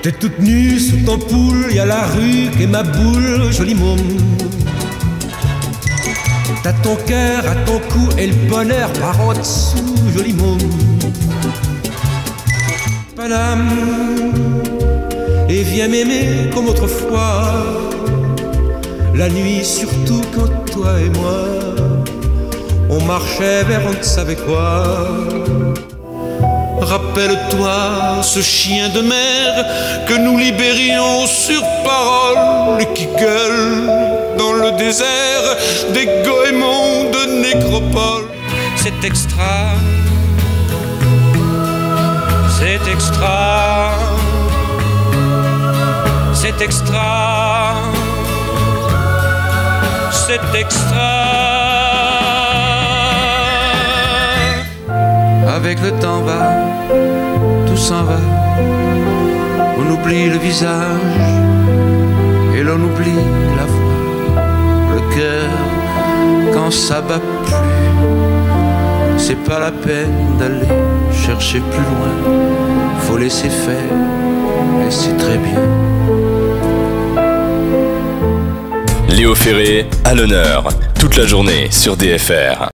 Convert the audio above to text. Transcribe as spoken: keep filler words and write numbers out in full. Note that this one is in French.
T'es toute nue sous ton poule, y a la rue qui est ma boule, joli môme. T'as ton cœur à ton cou et le bonheur par en dessous, joli môme. Paname, et viens m'aimer comme autrefois, la nuit surtout quand toi et moi, on marchait vers on ne savait quoi. Rappelle-toi ce chien de mer que nous libérions sur parole et qui gueule dans le désert des goémons de nécropole. C'est extra, c'est extra, c'est extra, c'est extra. Avec le temps va, tout s'en va, on oublie le visage et l'on oublie la voix, le cœur quand ça bat plus. C'est pas la peine d'aller chercher plus loin, faut laisser faire et c'est très bien. Léo Ferré à l'honneur, toute la journée sur D F R.